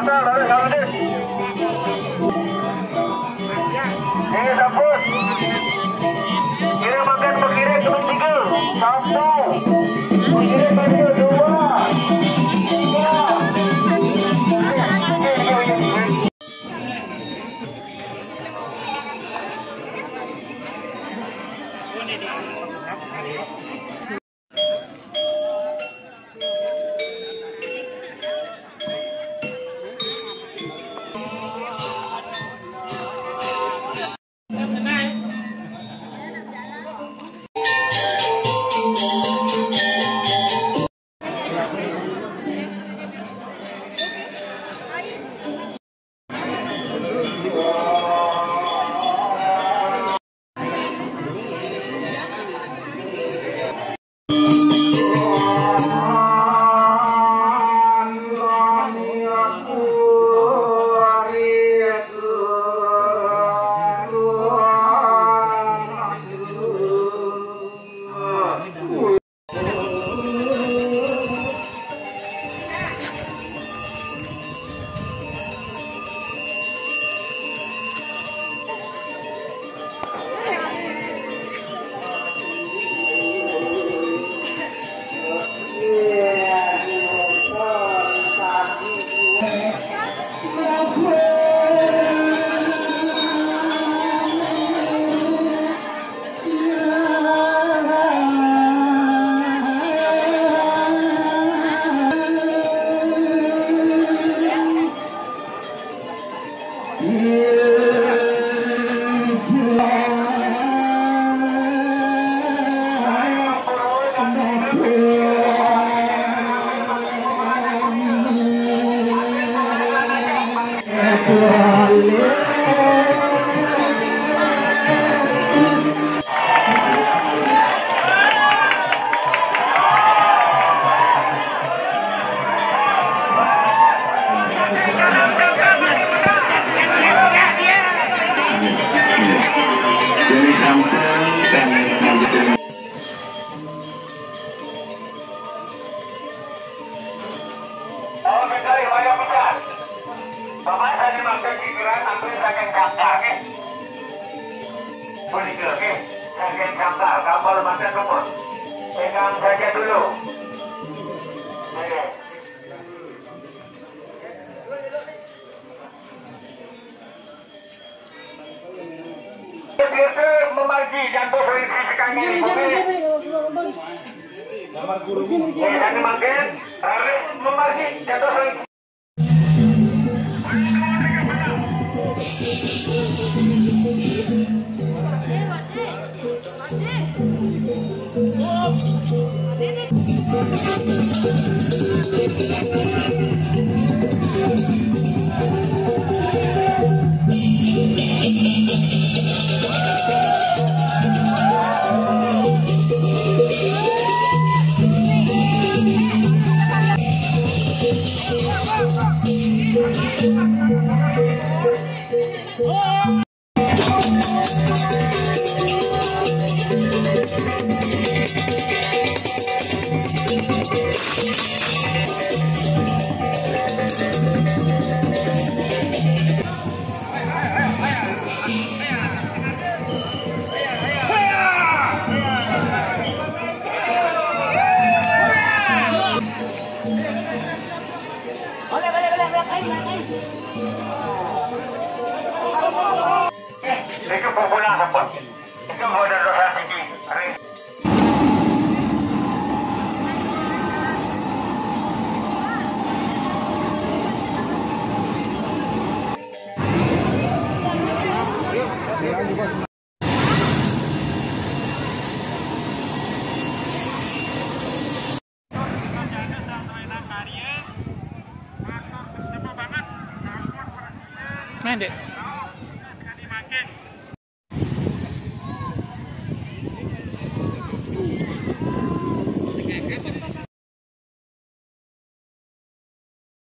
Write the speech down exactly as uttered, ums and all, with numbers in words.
pasang dari Saudin. Ini sabut. Kiri makan ke kiri ke tiga. Satu. Kiri ke dua. Tiga. Bapak saya dimaksud pikiran ambil saking gambar ke boleh ke ke saking gambar gambar masa nomor pegang saja dulu biasa memargi jatuh polisi sekarang ini gambar guru ini dan dimaksud harus memargi jatuh polisi. Itu populer apa? Itu ada dosa tinggi. Main deh.